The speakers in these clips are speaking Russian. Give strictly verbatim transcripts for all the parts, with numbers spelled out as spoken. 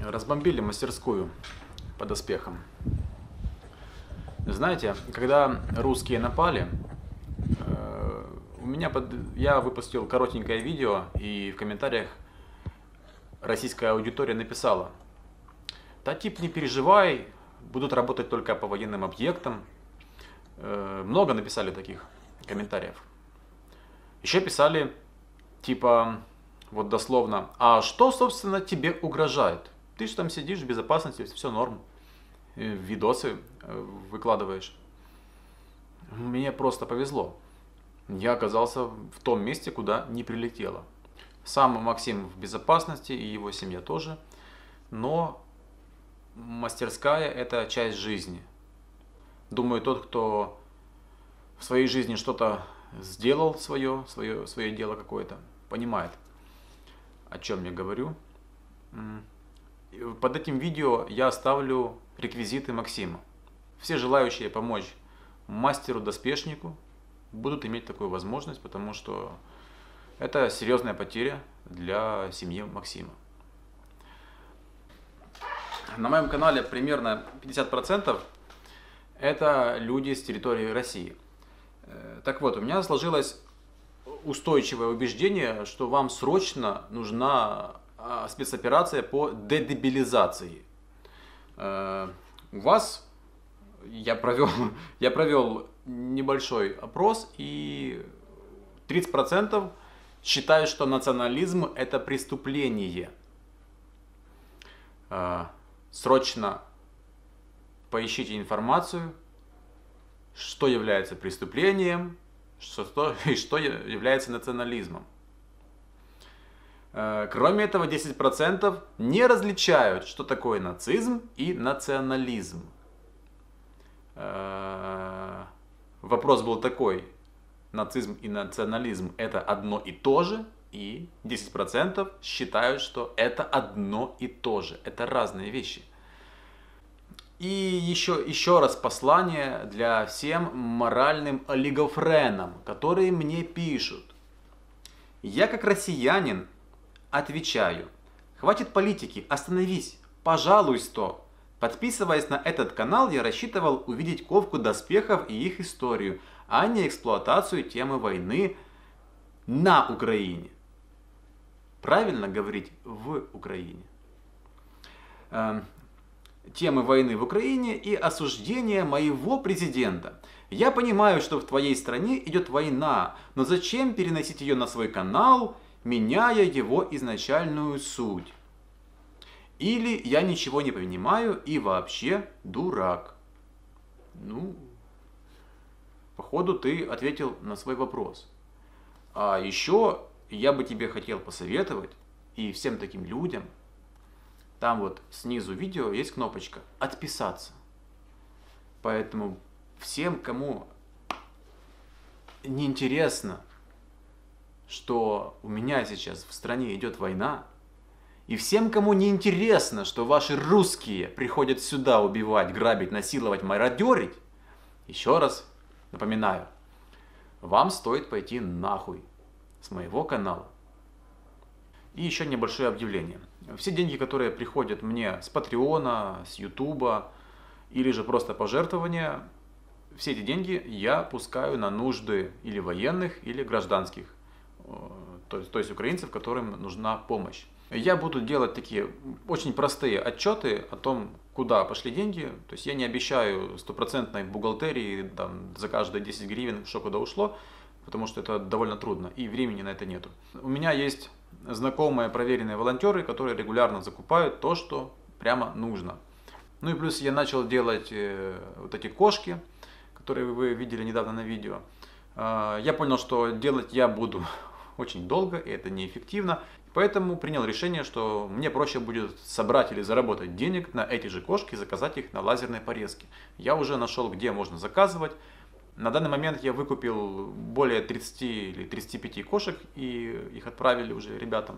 Разбомбили мастерскую по доспехам. Знаете, когда русские напали, у меня под... я выпустил коротенькое видео, и в комментариях российская аудитория написала: «Да, тип, не переживай, будут работать только по военным объектам». Много написали таких комментариев. Еще писали, типа, вот дословно: «А что, собственно, тебе угрожает? Ты же там сидишь в безопасности, все норм, видосы выкладываешь». Мне просто повезло. Я оказался в том месте, куда не прилетело. Сам Максим в безопасности, и его семья тоже. Но мастерская – это часть жизни. Думаю, тот, кто в своей жизни что-то сделал, свое, свое, свое дело какое-то, понимает, о чем я говорю. Под этим видео я оставлю реквизиты Максима. Все желающие помочь мастеру-доспешнику будут иметь такую возможность, потому что это серьезная потеря для семьи Максима. На моем канале примерно пятьдесят процентов это люди с территории России. Так вот, у меня сложилось устойчивое убеждение, что вам срочно нужна спецоперация по дедебилизации. У вас я провел, я провел небольшой опрос, и тридцать процентов считают, что национализм – это преступление. Срочно поищите информацию, что является преступлением, что, и что является национализмом. Кроме этого, десять процентов не различают, что такое нацизм и национализм. Вопрос был такой: нацизм и национализм – это одно и то же, и десять процентов считают, что это одно и то же, это разные вещи. И еще, еще раз послание для всем моральным олигофренам, которые мне пишут. Я как россиянин отвечаю: хватит политики, остановись, пожалуйста. Подписываясь на этот канал, я рассчитывал увидеть ковку доспехов и их историю, а не эксплуатацию темы войны на Украине. Правильно говорить в Украине. Темы войны в Украине и осуждение моего президента. Я понимаю, что в твоей стране идет война, но зачем переносить ее на свой канал, меняя его изначальную суть? Или я ничего не понимаю и вообще дурак? Ну, походу ты ответил на свой вопрос. А еще я бы тебе хотел посоветовать, и всем таким людям, там вот снизу видео есть кнопочка «Отписаться». Поэтому всем, кому неинтересно, что у меня сейчас в стране идет война, и всем, кому не интересно, что ваши русские приходят сюда убивать, грабить, насиловать, мародерить, еще раз напоминаю, вам стоит пойти нахуй с моего канала. И еще небольшое объявление. Все деньги, которые приходят мне с Патреона, с Ютуба или же просто пожертвования, все эти деньги я пускаю на нужды или военных, или гражданских, то есть, то есть украинцев, которым нужна помощь. Я буду делать такие очень простые отчеты о том, куда пошли деньги. То есть я не обещаю стопроцентной бухгалтерии там, за каждые десять гривен, что куда ушло, потому что это довольно трудно и времени на это нету. У меня есть знакомые проверенные волонтеры, которые регулярно закупают то, что прямо нужно. Ну и плюс я начал делать вот эти кошки, которые вы видели недавно на видео. Я понял, что делать я буду очень долго, и это неэффективно. Поэтому принял решение, что мне проще будет собрать или заработать денег на эти же кошки и заказать их на лазерной порезке. Я уже нашел, где можно заказывать. На данный момент я выкупил более тридцати или тридцати пяти кошек, и их отправили уже ребятам.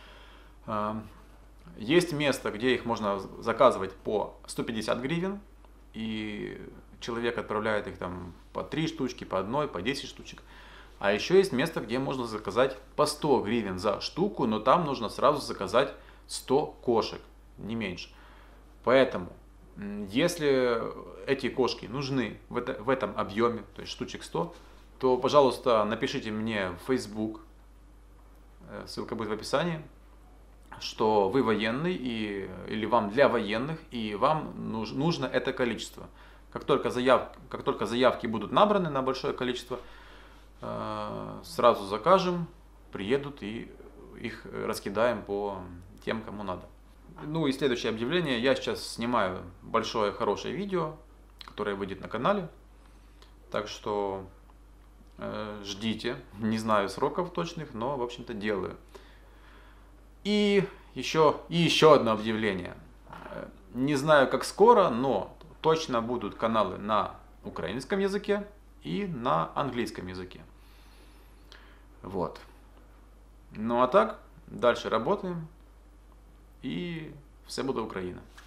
Есть место, где их можно заказывать по сто пятьдесят гривен, и человек отправляет их там по три штучки, по одной, по десять штучек. А еще есть место, где можно заказать по сто гривен за штуку, но там нужно сразу заказать сто кошек. не меньше. Поэтому, если эти кошки нужны в, это, в этом объеме, то есть штучек сто, то, пожалуйста, напишите мне в Facebook, ссылка будет в описании, что вы военный, и, или вам для военных, и вам нуж, нужно это количество. Как только, заяв, как только заявки будут набраны на большое количество, сразу закажем, приедут и их раскидаем по тем, кому надо. Ну и следующее объявление. Я сейчас снимаю большое хорошее видео, которое выйдет на канале. Так что э, ждите. Не знаю сроков точных, но в общем-то делаю. И еще, и еще одно объявление. Не знаю как скоро, но точно будут каналы на украинском языке и на английском языке. Вот. Ну а так, дальше работаем, и все буде Україна.